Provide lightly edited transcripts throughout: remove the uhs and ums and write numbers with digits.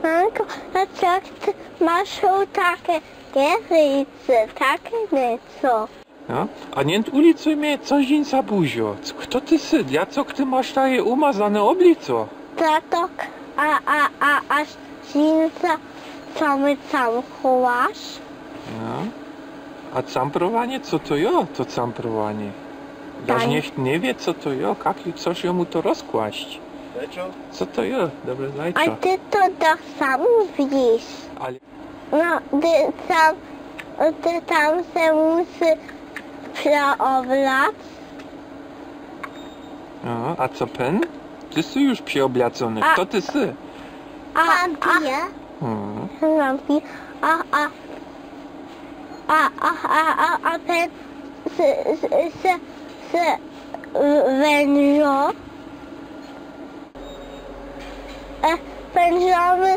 Manko, a co ty masz takie gerice, takie nieco? No? A nie ulicuj mnie coś in za buzio. Kto ty syd? Ja co ty masz takie umazane oblico? Tatok, a zinca, co my tam chowasz? No. A camprowanie, co to jo? To camprowanie. Jaż niech nie wie, co to jo, jak coś jemu to rozkłaść. Co to jo? Dobre A zajco. ty to tak sam widzisz. Ale... No, ty tam se musi przeoblać. No, a co pen? Ty sy już przyobliacony. Kto ty sy? Lampie. Lampie. A ten se wężo. Wężowy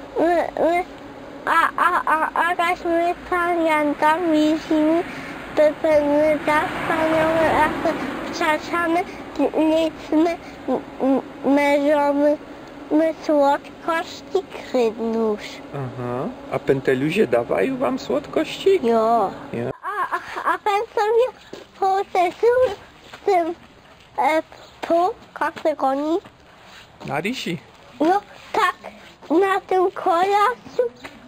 jakaś my pamiętam widzimy, my tak wspaniałe, jak wczaszamy, liczmy, mężomy, my słodkości krydnusz. Aha. A penteluzie dawają wam słodkości? Jo. Ja. A pan sobie posesył z tym tu, kategoni? Na rysi. No tak, na tym kolasu,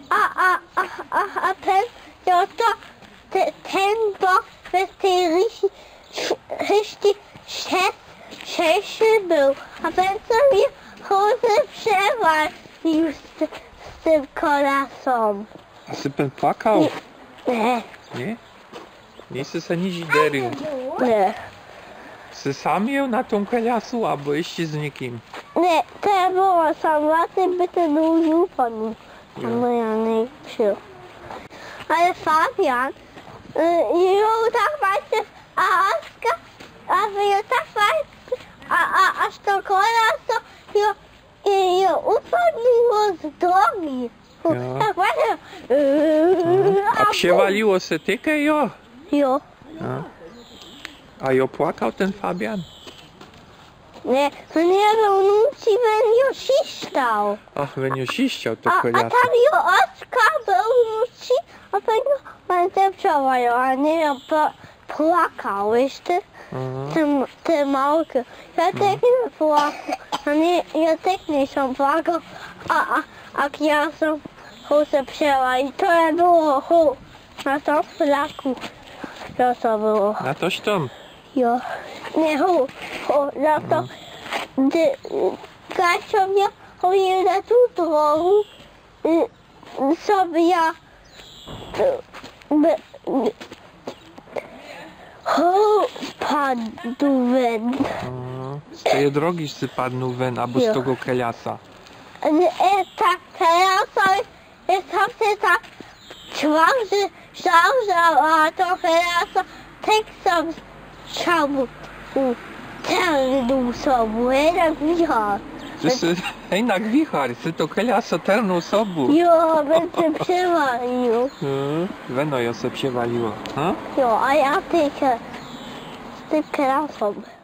a ten, no to ten bok bez tej ryści sześć był, a ten sobie chodzę przewalił z tym kolasem. A sy pen płakał? Nie. Nie? Nie sy se nie ziderył. Nie. Sy sam ją na tą koliasu, albo jeszcze z nikim? Nie, to było samotny, by ten użył panu. No ja nie przyjął. Ale Fabian, ją tak właśnie, a Aska, a wy ją tak właśnie, aż to koleso, ją upadło z drogi. Ja. Tak właśnie. A przewaliło se tykę jo? Jo. A jo płakał ten Fabian? Nie, to nie był nuci, ją siszczał. Ach, when jo siściał to A koliasu. tam ją Aska był nuci, a będę przełają, a nie ją płakał, wiesz ty? Te małki. Ja tak nie płakał, a nie, ja tak nie są płakał, a ja są chusę przejęła i to ja było na tą flaku. To co było. Na toś tam. Jo, nie na to, gdy Kasia mnie chodziła na tą drogę, sobie ja padłem. Z tej drogi sy padnął wen, albo z tego keliasa. Tak, teraz jest tak czwarty szał, a to teraz tak sam szał. Ternu sobu, jednak wichar. Ty sy, jednak wichar, sy to keliasa terną sobu. Jo, będę przewalił. Weno jo se przewaliło. Ha? Jo, a ja tylko z tym krasą.